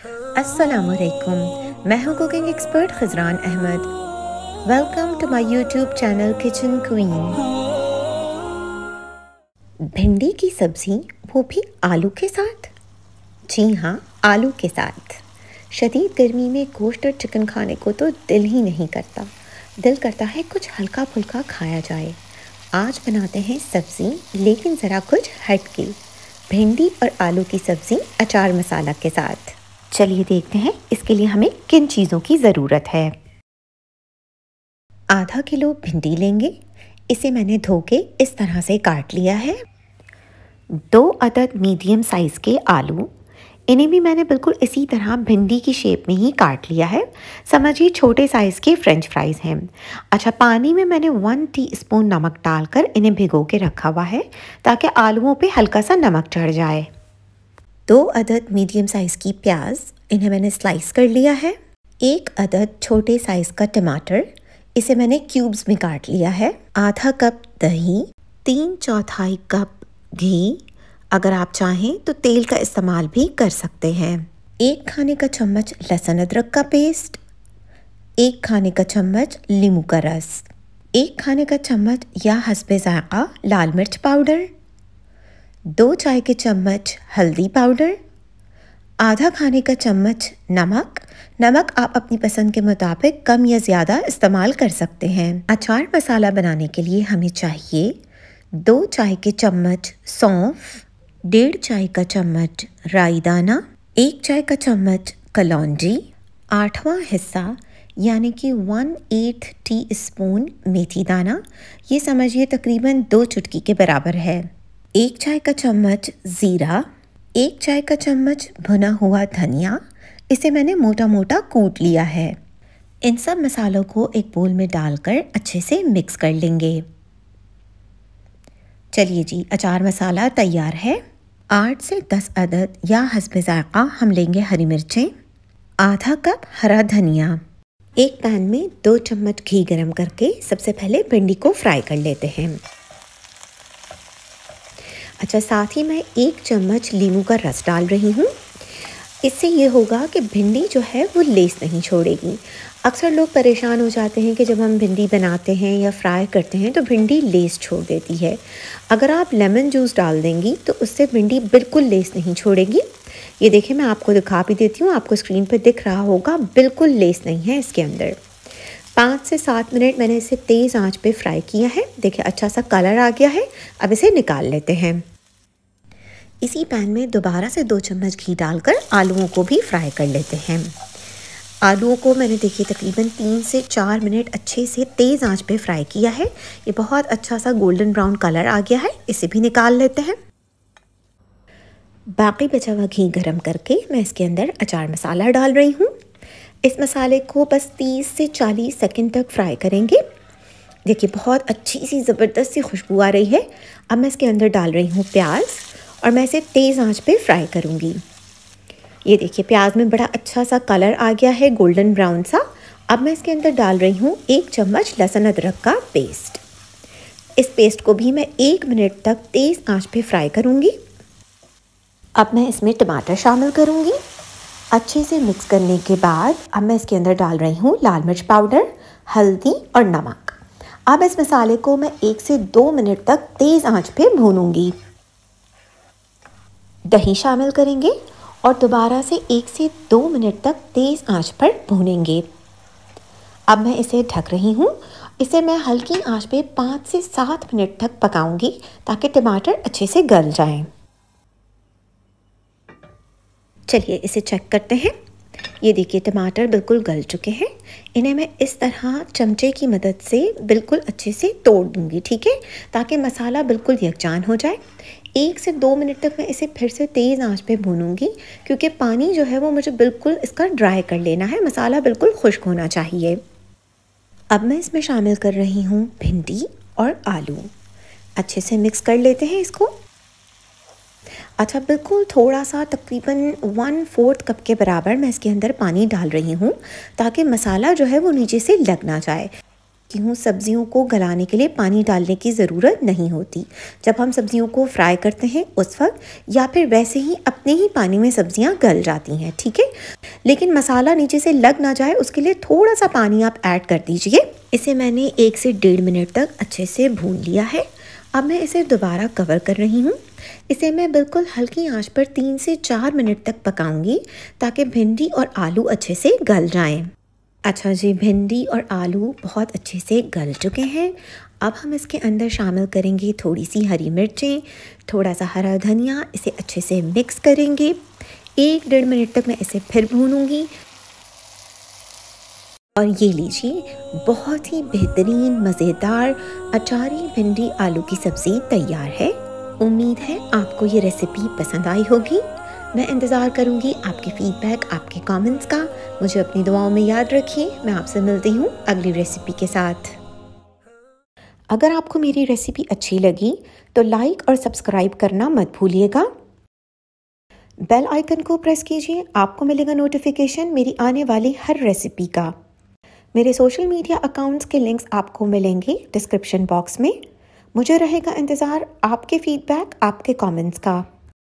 अस्सलामुअलैकुम, मैं हूँ cooking expert Khazran Ahmad. Welcome to my YouTube channel kitchen queen. भिंडी की सब्ज़ी, वो भी आलू के साथ। जी हाँ, आलू के साथ। शदीद गर्मी में गोश्त और चिकन खाने को तो दिल ही नहीं करता। दिल करता है कुछ हल्का फुल्का खाया जाए। आज बनाते हैं सब्ज़ी, लेकिन ज़रा कुछ हट के। भिंडी और आलू की सब्ज़ी अचार मसाला के साथ। चलिए देखते हैं इसके लिए हमें किन चीज़ों की ज़रूरत है। आधा किलो भिंडी लेंगे। इसे मैंने धो के इस तरह से काट लिया है। 2 अदद मीडियम साइज़ के आलू, इन्हें भी मैंने बिल्कुल इसी तरह भिंडी की शेप में ही काट लिया है। समझिए छोटे साइज़ के फ्रेंच फ्राइज़ हैं। अच्छा, पानी में मैंने 1 टीस्पून नमक डालकर इन्हें भिगो के रखा हुआ है ताकि आलूओं पे हल्का सा नमक चढ़ जाए। 2 अदद मीडियम साइज़ की प्याज, इन्हें मैंने स्लाइस कर लिया है। 1 अदद छोटे साइज़ का टमाटर, इसे मैंने क्यूब्स में काट लिया है। आधा कप दही, 3/4 कप घी, अगर आप चाहें तो तेल का इस्तेमाल भी कर सकते हैं। 1 खाने का चम्मच लहसुन अदरक का पेस्ट, 1 खाने का चम्मच नींबू का रस, 1 खाने का चम्मच या हस्बे ज़ायक़ा लाल मिर्च पाउडर, 2 चाय के चम्मच हल्दी पाउडर, आधा खाने का चम्मच नमक। नमक आप अपनी पसंद के मुताबिक कम या ज़्यादा इस्तेमाल कर सकते हैं। अचार मसाला बनाने के लिए हमें चाहिए 2 चाय के चम्मच सौंफ, 1.5 चाय का चम्मच राई दाना, 1 चाय का चम्मच कलौंजी, 8वां हिस्सा यानी कि 1/8 टीस्पून मेथी दाना, ये समझिए तकरीबन 2 चुटकी के बराबर है। 1 चाय का चम्मच ज़ीरा, 1 चाय का चम्मच भुना हुआ धनिया, इसे मैंने मोटा मोटा कूट लिया है। इन सब मसालों को एक बोल में डालकर अच्छे से मिक्स कर लेंगे। चलिए जी, अचार मसाला तैयार है। 8 से 10 अदद या हस्बे ज़ायक़ा हम लेंगे हरी मिर्चें, आधा कप हरा धनिया। एक पैन में 2 चम्मच घी गरम करके सबसे पहले भिंडी को फ्राई कर लेते हैं। अच्छा, साथ ही मैं 1 चम्मच नींबू का रस डाल रही हूँ। इससे ये होगा कि भिंडी जो है वो लेस नहीं छोड़ेगी। अक्सर लोग परेशान हो जाते हैं कि जब हम भिंडी बनाते हैं या फ्राई करते हैं तो भिंडी लेस छोड़ देती है। अगर आप लेमन जूस डाल देंगी तो उससे भिंडी बिल्कुल लेस नहीं छोड़ेगी। ये देखिए, मैं आपको दिखा भी देती हूँ, आपको स्क्रीन पर दिख रहा होगा, बिल्कुल लेस नहीं है इसके अंदर। 5 से 7 मिनट मैंने इसे तेज़ आंच पे फ्राई किया है। देखिए अच्छा सा कलर आ गया है। अब इसे निकाल लेते हैं। इसी पैन में दोबारा से 2 चम्मच घी डालकर आलूओं को भी फ्राई कर लेते हैं। आलूओं को मैंने देखिए तकरीबन 3 से 4 मिनट अच्छे से तेज़ आंच पे फ्राई किया है। ये बहुत अच्छा सा गोल्डन ब्राउन कलर आ गया है। इसे भी निकाल लेते हैं। बाकी बचा हुआ घी गरम करके मैं इसके अंदर अचार मसाला डाल रही हूँ। इस मसाले को बस 30 से 40 सेकंड तक फ्राई करेंगे। देखिए बहुत अच्छी सी ज़बरदस्त सी खुशबू आ रही है। अब मैं इसके अंदर डाल रही हूँ प्याज और मैं इसे तेज़ आंच पे फ्राई करूँगी। ये देखिए प्याज में बड़ा अच्छा सा कलर आ गया है, गोल्डन ब्राउन सा। अब मैं इसके अंदर डाल रही हूँ 1 चम्मच लहसुन अदरक का पेस्ट। इस पेस्ट को भी मैं 1 मिनट तक तेज़ आंच पे फ्राई करूँगी। अब मैं इसमें टमाटर शामिल करूँगी। अच्छे से मिक्स करने के बाद अब मैं इसके अंदर डाल रही हूँ लाल मिर्च पाउडर, हल्दी और नमक। अब इस मसाले को मैं 1 से 2 मिनट तक तेज़ आंच पे भूनूंगी। दही शामिल करेंगे और दोबारा से 1 से 2 मिनट तक तेज़ आंच पर भूनेंगे। अब मैं इसे ढक रही हूँ। इसे मैं हल्की आंच पे 5 से 7 मिनट तक पकाऊंगी ताकि टमाटर अच्छे से गल जाएं। चलिए इसे चेक करते हैं। ये देखिए टमाटर बिल्कुल गल चुके हैं। इन्हें मैं इस तरह चमचे की मदद से बिल्कुल अच्छे से तोड़ दूंगी, ठीक है, ताकि मसाला बिल्कुल यकजान हो जाए। 1 से 2 मिनट तक मैं इसे फिर से तेज़ आंच पे भूनूंगी क्योंकि पानी जो है वो मुझे बिल्कुल इसका ड्राई कर लेना है। मसाला बिल्कुल खुश्क होना चाहिए। अब मैं इसमें शामिल कर रही हूँ भिंडी और आलू। अच्छे से मिक्स कर लेते हैं इसको। अच्छा, बिल्कुल थोड़ा सा तकरीबन 1/4 कप के बराबर मैं इसके अंदर पानी डाल रही हूँ ताकि मसाला जो है वो नीचे से लग ना जाए। चुकी हूँ, सब्जियों को गलाने के लिए पानी डालने की ज़रूरत नहीं होती। जब हम सब्जियों को फ्राई करते हैं उस वक्त, या फिर वैसे ही अपने ही पानी में सब्जियाँ गल जाती हैं, ठीक है। लेकिन मसाला नीचे से लग ना जाए उसके लिए थोड़ा सा पानी आप ऐड कर दीजिए। इसे मैंने 1 से 1.5 मिनट तक अच्छे से भून लिया है। अब मैं इसे दोबारा कवर कर रही हूँ। इसे मैं बिल्कुल हल्की आंच पर 3 से 4 मिनट तक पकाऊंगी ताकि भिंडी और आलू अच्छे से गल जाएं। अच्छा जी, भिंडी और आलू बहुत अच्छे से गल चुके हैं। अब हम इसके अंदर शामिल करेंगे थोड़ी सी हरी मिर्चें, थोड़ा सा हरा धनिया। इसे अच्छे से मिक्स करेंगे। 1-1.5 मिनट तक मैं इसे फिर भूनूंगी। और ये लीजिए, बहुत ही बेहतरीन मज़ेदार अचारी भिंडी आलू की सब्ज़ी तैयार है। उम्मीद है आपको ये रेसिपी पसंद आई होगी। मैं इंतज़ार करूँगी आपके फीडबैक, आपके कमेंट्स का। मुझे अपनी दुआओं में याद रखिए। मैं आपसे मिलती हूँ अगली रेसिपी के साथ। अगर आपको मेरी रेसिपी अच्छी लगी तो लाइक और सब्सक्राइब करना मत भूलिएगा। बेल आइकन को प्रेस कीजिए, आपको मिलेगा नोटिफिकेशन मेरी आने वाली हर रेसिपी का। मेरे सोशल मीडिया अकाउंट्स के लिंक्स आपको मिलेंगे डिस्क्रिप्शन बॉक्स में। मुझे रहेगा इंतज़ार आपके फीडबैक, आपके कमेंट्स का।